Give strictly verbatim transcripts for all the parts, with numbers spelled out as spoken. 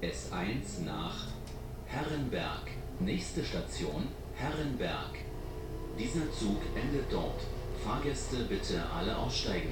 S eins nach Herrenberg. Nächste Station Herrenberg. Dieser Zug endet dort. Fahrgäste bitte alle aussteigen.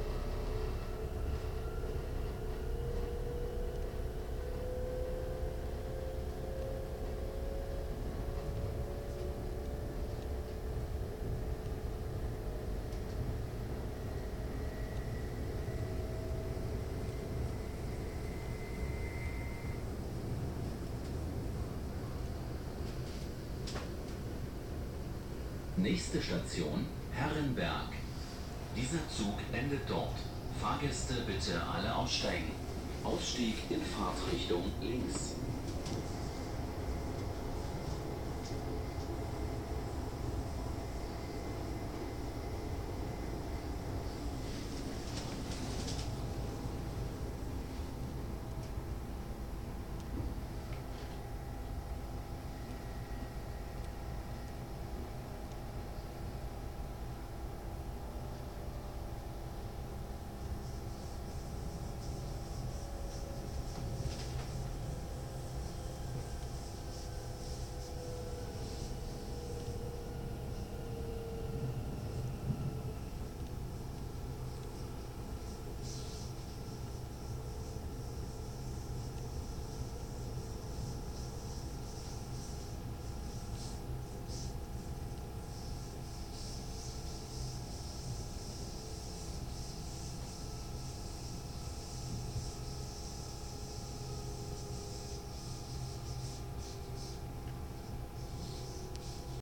Nächste Station Herrenberg. Dieser Zug endet dort. Fahrgäste bitte alle aussteigen. Ausstieg in Fahrtrichtung links.